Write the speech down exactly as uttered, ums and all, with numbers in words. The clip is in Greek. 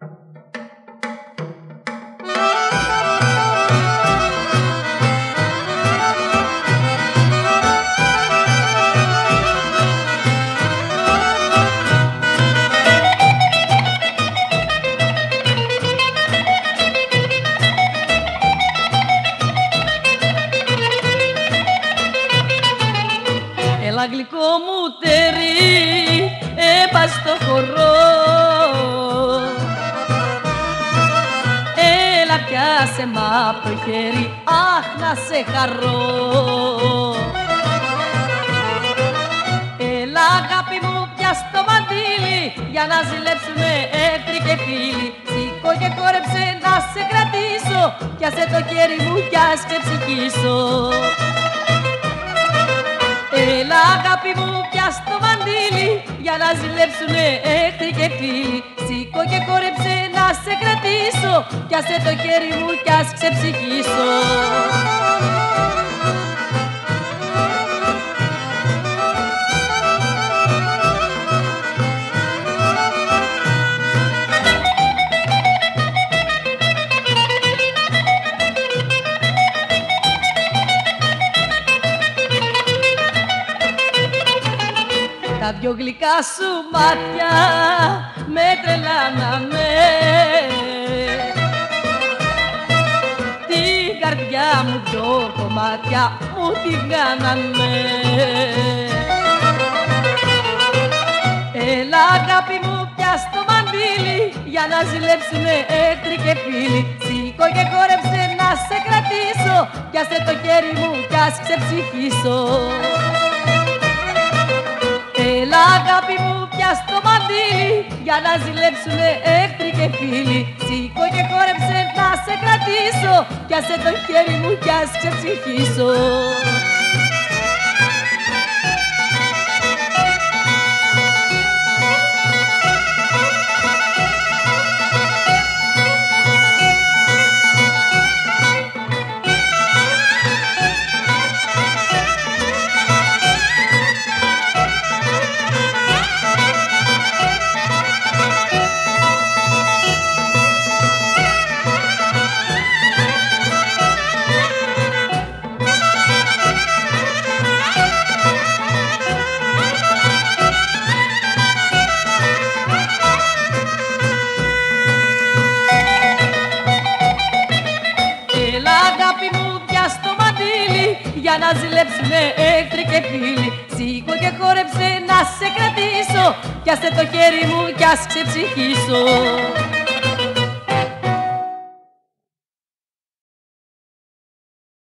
Έλα γλυκό μου τέρι, έπα στο χορό. Έλα πιάσε μ' απ' το χέρι, αχ να σε χαρώ. Έλα αγάπη μου πιάσ' το μαντίλι, για να ζηλέψουνε εχθροί και φίλοι. Σήκω και κόρεψε να σε κρατήσω, πιάσε το χέρι μου κι ας ξεψυχήσω. Έλα αγάπη μου πιάσ' το μαντίλι, για να ζηλέψουνε εχθροί και φίλοι. Σήκω και κόρεψε να σε κρατήσω, πιάσε το χέρι μου κι ας ξεψυχήσω. Τα δυο γλυκά σου μάτια με τρελάνανε, την καρδιά μου δυο κομμάτια μου την κάνανε. Έλα αγάπη μου πιάσ' το μαντίλι, για να ζηλέψουνε εχθροί και φίλοι. Σήκω και χόρεψε να σε κρατήσω, πιάσε το χέρι μου κι ας ξεψυχήσω. Έλα αγάπη μου πιάσ' το μαντίλι, για να ζηλέψουνε εχθροί και φίλοι. Σήκω και χόρεψε να σε κρατήσω, πιάσε το χέρι μου κι ας ξεψυχήσω. Για να ζηλέψουνε εχθροί και φίλοι. Σήκω και χόρεψε να σε κρατήσω, πιάσε το χέρι μου κι ας ξεψυχήσω.